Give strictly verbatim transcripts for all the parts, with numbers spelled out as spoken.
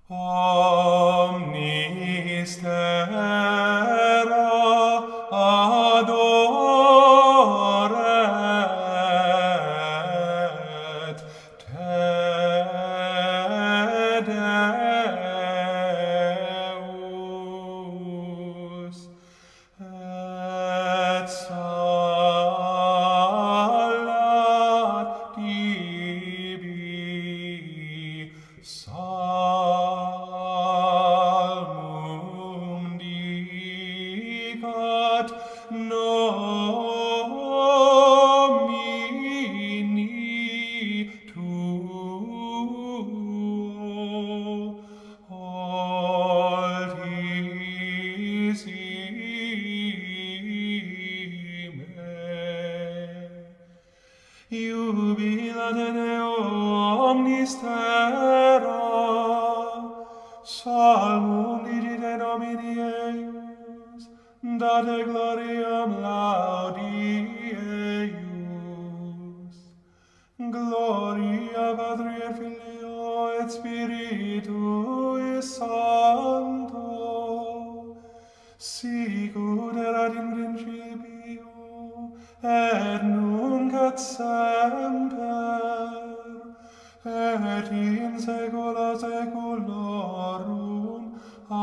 Omnis terra adoret te, Deus, et salat tibi. Psalmum dicat nomini tuo, altissime. Jubilate Deo omnis terra, Psalmum dicite Domini eius, date gloriam laudi eius. Gloria Patri et Filio et Spiritui Sancto, sicut erat in principio, et nunc et semper, et in saecula saeculorum.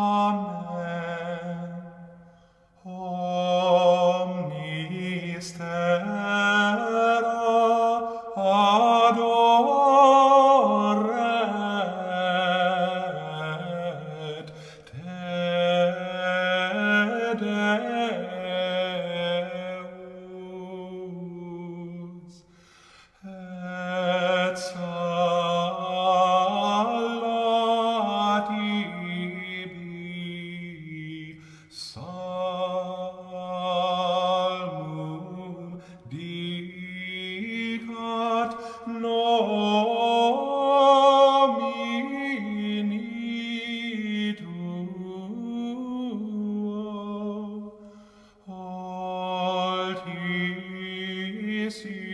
Amen. Omnis terra adoret te, Deus, et salat tibi. Psalmum dicat nomini tuo, altissime.